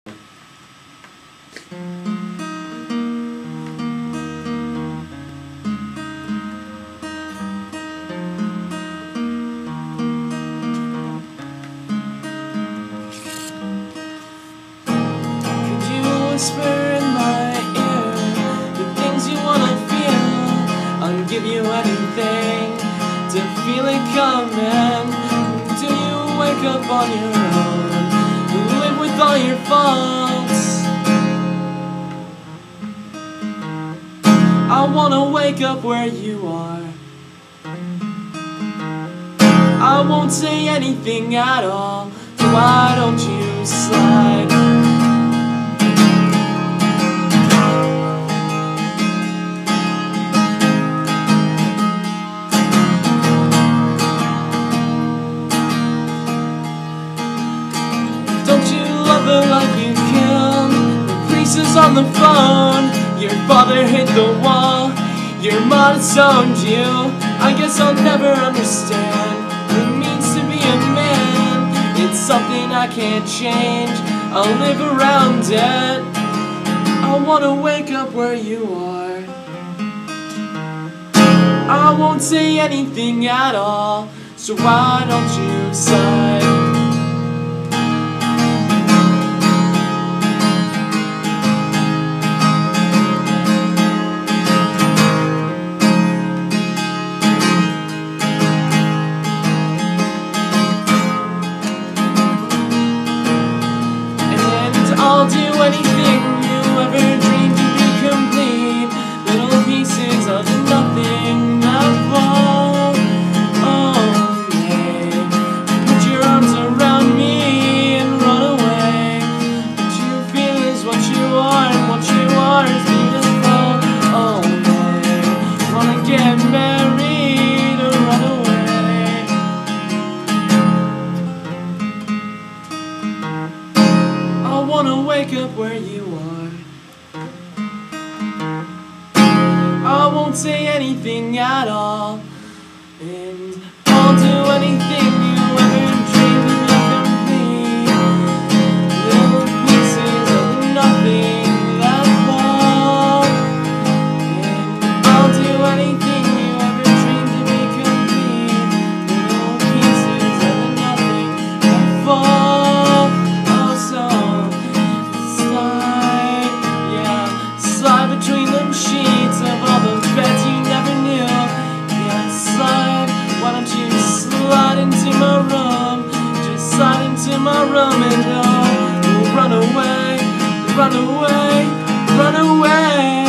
Whisper in my ear the things you wanna feel. I'll give you anything to feel it coming. Do you wake up on your own, live with all your faults? I wanna wake up where you are. I won't say anything at all, so why don't you slide? Don't you love her like you can? The priest is on the phone. Your father hit the wall. Your mom disowned you. I guess I'll never understand what it means to be a man. It's something I can't change. I'll live around it. I wanna wake up where you are. I won't say anything at all, so why don't you sigh? I'll do anything you ever dreamed to be complete. Little pieces of nothing that fall away. Put your arms around me and run away. What you feel is what you are, and what you are is beautiful. Oh, they wanna get married or run away. I wanna wake up where you are. I won't say anything at all, and I'll do anything you ever dreamed of complete. Little pieces of nothing that fall, and I'll do anything you ever dreamed to be complete. Little pieces of nothing that fall. Oh, so slide between them sheets of all the beds you never knew. Yeah, slide, why don't you slide into my room? Just slide into my room and oh, run away, run away, run away.